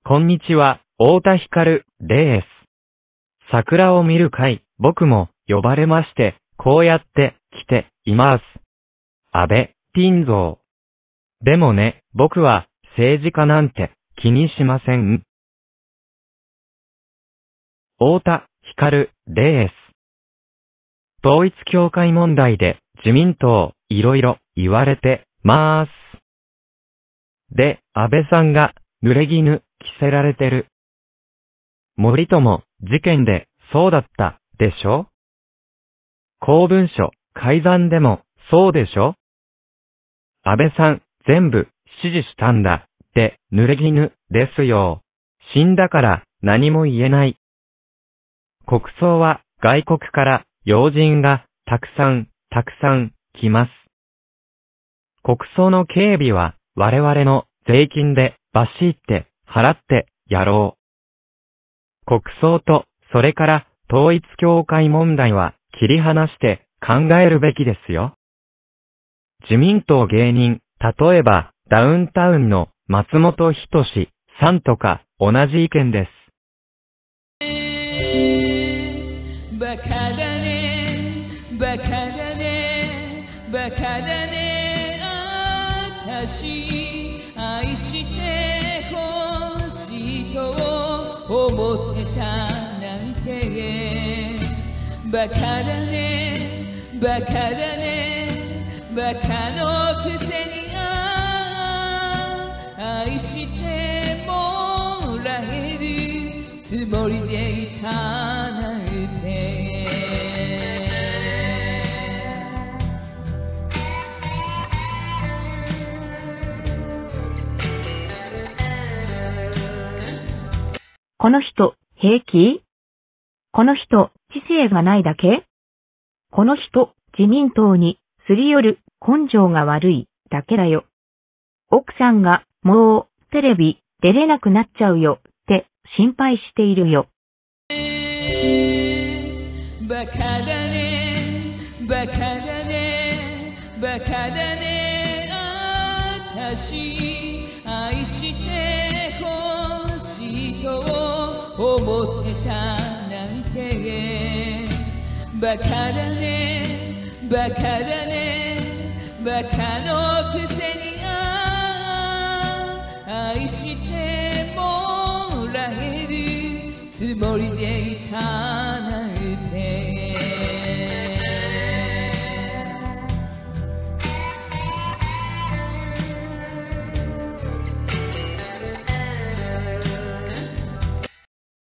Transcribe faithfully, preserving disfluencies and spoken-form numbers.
こんにちは、太田光です。桜を見る会、僕も呼ばれまして、こうやって来ています。安倍晋三。でもね、僕は政治家なんて気にしません。太田光です。統一教会問題で自民党いろいろ言われてまーす。で、安倍さんが濡れ衣着せられてる。森友事件でそうだったでしょ？公文書改ざんでもそうでしょ？安倍さん全部指示したんだって濡れ衣ですよ。死んだから何も言えない。国葬は外国から要人がたくさんたくさん来ます。国葬の警備は我々の税金でバシって払ってやろう。国葬とそれから統一教会問題は切り離して考えるべきですよ。自民党芸人、例えばダウンタウンの松本人志さんとか同じ意見です。 バカだね、バカだね、バカだね、あたし愛してほしいと思ってたなんて。バカだね、バカだね、バカのくせに愛してもらえるつもりでいたなんて。 この人、平気？この人、知性がないだけ？この人、自民党にすり寄る根性が悪いだけだよ。奥さんがもうテレビ出れなくなっちゃうよって心配しているよ。 バカだね、バカだね、バカだね、あたし愛してほしいと思ってたなんて。バカだね、バカだね、バカのくせに愛してもらえるつもりでいた。